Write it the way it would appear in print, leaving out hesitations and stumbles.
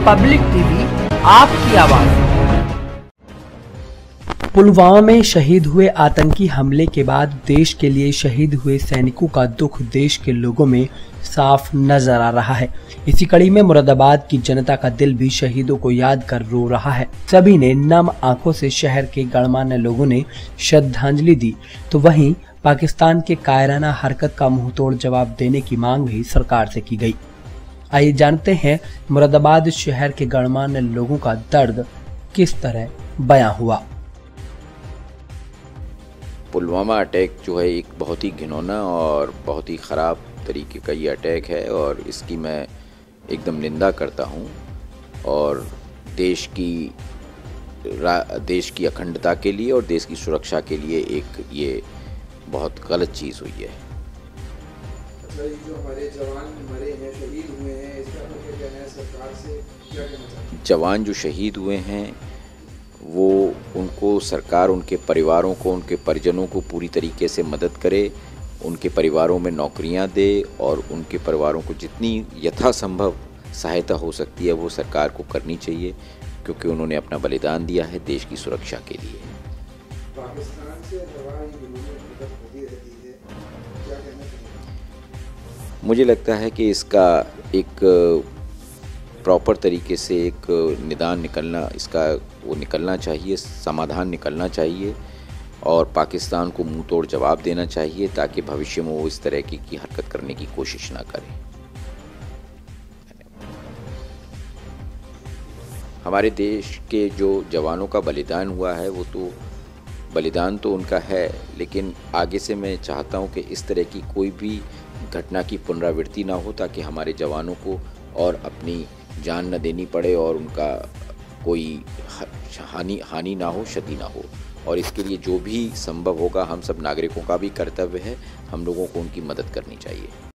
Public TV, आपकी आवाज। पुलवामा में शहीद हुए आतंकी हमले के बाद देश के लिए शहीद हुए सैनिकों का दुख देश के लोगों में साफ नजर आ रहा है। इसी कड़ी में मुरादाबाद की जनता का दिल भी शहीदों को याद कर रो रहा है। सभी ने नम आंखों से शहर के गणमान्य लोगों ने श्रद्धांजलि दी, तो वहीं पाकिस्तान के कायराना हरकत का मुंहतोड़ जवाब देने की मांग भी सरकार से की गई। आइए जानते हैं मुरादाबाद शहर के गणमान्य लोगों का दर्द किस तरह बयां हुआ। पुलवामा अटैक जो है एक बहुत ही घिनौना और बहुत ही ख़राब तरीके का ये अटैक है और इसकी मैं एकदम निंदा करता हूँ। और देश की अखंडता के लिए और देश की सुरक्षा के लिए एक ये बहुत गलत चीज़ हुई है। जो हमारे जवान मरे हैं, शहीद हुए हैं, इसका क्या कहना है? सरकार से क्या कहना चाहते हैं? जवान जो शहीद हुए हैं वो उनको सरकार उनके परिवारों को, उनके परिजनों को पूरी तरीके से मदद करे, उनके परिवारों में नौकरियां दे और उनके परिवारों को जितनी यथासंभव सहायता हो सकती है वो सरकार को करनी चाहिए, क्योंकि उन्होंने अपना बलिदान दिया है देश की सुरक्षा के लिए। पाकिस्तान से मदद होती रहती है, क्या कहना चाहिए? मुझे लगता है कि इसका एक प्रॉपर तरीके से एक निदान निकलना चाहिए, समाधान निकलना चाहिए और पाकिस्तान को मुंह तोड़ जवाब देना चाहिए, ताकि भविष्य में वो इस तरह की हरकत करने की कोशिश ना करे। हमारे देश के जो जवानों का बलिदान हुआ है वो तो बलिदान तो उनका है, लेकिन आगे से मैं चाहता हूँ कि इस तरह की कोई भी घटना की पुनरावृत्ति ना हो, ताकि हमारे जवानों को और अपनी जान न देनी पड़े और उनका कोई हानि ना हो, क्षति ना हो। और इसके लिए जो भी संभव होगा हम सब नागरिकों का भी कर्तव्य है, हम लोगों को उनकी मदद करनी चाहिए।